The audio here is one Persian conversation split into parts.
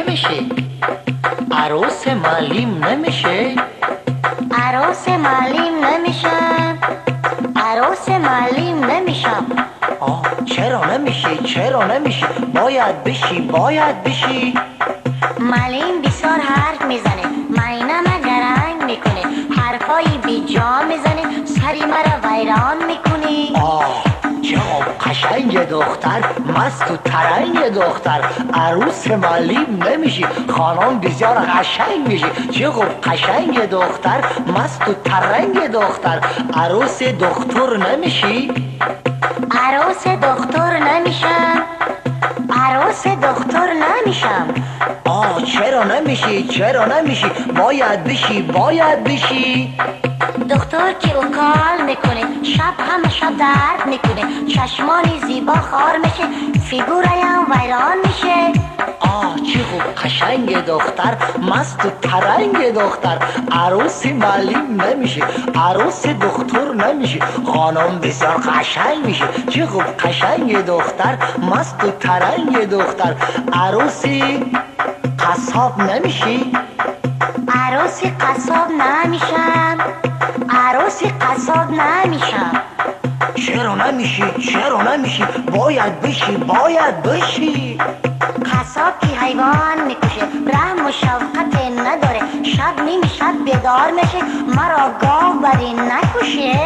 نمیشه؟ عروس معلم نمیشه؟ عروس معلم نمیشم، عروس معلم نمیشم. چرا نمیشه؟ چرا نمیشه؟ باید بشی، باید بشی. معلم بسیار حرف میزنه، معینه مگر رنگ میکنه، حرفایی بی جا میزنه، سری مرا ویران میکنه. چقدر قشنگ دختر، مست و ترنگ دختر. عروس معلم نمیشی، خانم بسیار قشنگ میشی. چقدر قشنگ دختر، مست و ترنگ دختر. عروس دکتر نمیشی؟ عروس دکتر نمیشم، عروس دکتر نمیشم. چرا نمیشی؟ چرا نمیشی؟ باید بشی، باید بشی. دکتر که اوکال میکنه، همه شب درد میکنه، چشمانی زیبا خار میشه، فیگورایم ویران میشه. چه خوب قشنگ دختر، مست و ترنگ دختر. عروس معلم نمیشه، عروس دکتر نمیشه، خانم بسیار قشنگ میشه. چه خوب قشنگ دختر، مست و ترنگ دختر. عروس قصاب نمیشی؟ عروس قصاب نمیشم، عروس قصاب نمیشم. چرا نمیشی؟ چرا نمیشی؟ باید بشی، باید بشی. قصاب که حیوان میکشه، رحم و شفقت نداره، شب نیم شب بیدار میشه، مرا گاو بری نکشه.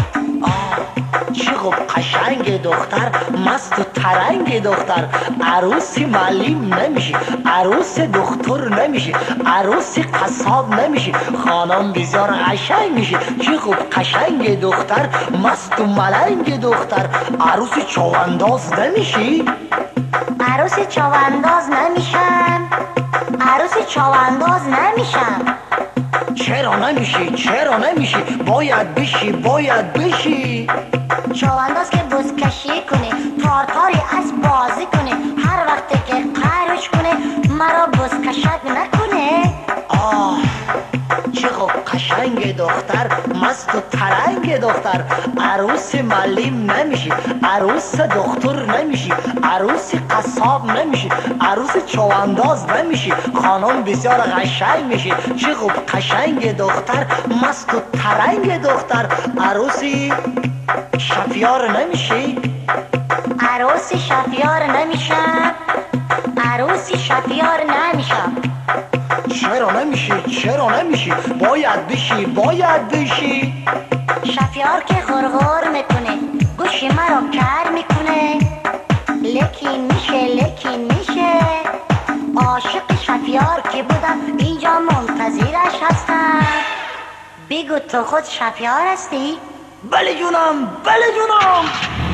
چه خوب قشنگ دختر، مست و ترنگ دختر. عروس معلم نمیشی، عروس دکتر نمیشی، عروس قصاب نمیشی، خانم بسیار قشنگ میشی. چه خوب قشنگ دختر، مست و ملنگ دختر. عروس چوانداز نمیشی؟ عروس چوانداز نمیشم، عروس چوانداز نمیشم. چرا نمیشی؟ چرا نمیشی؟ باید بشی، باید بشی. چوانداز که بزکشی کنه، تارتاری از بازی کنه، هر وقت که قهرش کنه، مرا بزکشک نکنه. چه خوب قشنگ دختر، مست و ترنگ دختر. عروس معلم نمیشی، عروس دکتر نمیشی، عروس قصاب نمیشی، عروس چوانداز نمیشی، خانم بسیار قشنگ میشی. چه خوب قشنگ دختر، مست و ترنگ دختر. عروس شفیار نمیشی؟ عروس شفیار نمیشم، عروس شفیار نمیشم. چرا نمیشی؟ چرا نمیشی؟ باید بشی، باید بشی. شفیار که غرغر میکنه، گوش مرا کر میکنه، لیکن میشه، لیکن میشه. عاشق شفیار که بودم، اینجا منتظرش هستم. بگو تو خود شفیار هستی؟ بله جونم، بله جونم.